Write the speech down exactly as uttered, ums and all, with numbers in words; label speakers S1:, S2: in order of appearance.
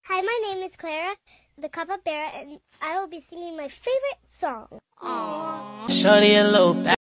S1: Hi, my name is Clara, the capybara, and I will be singing my favorite song.
S2: Aww. Shorty a little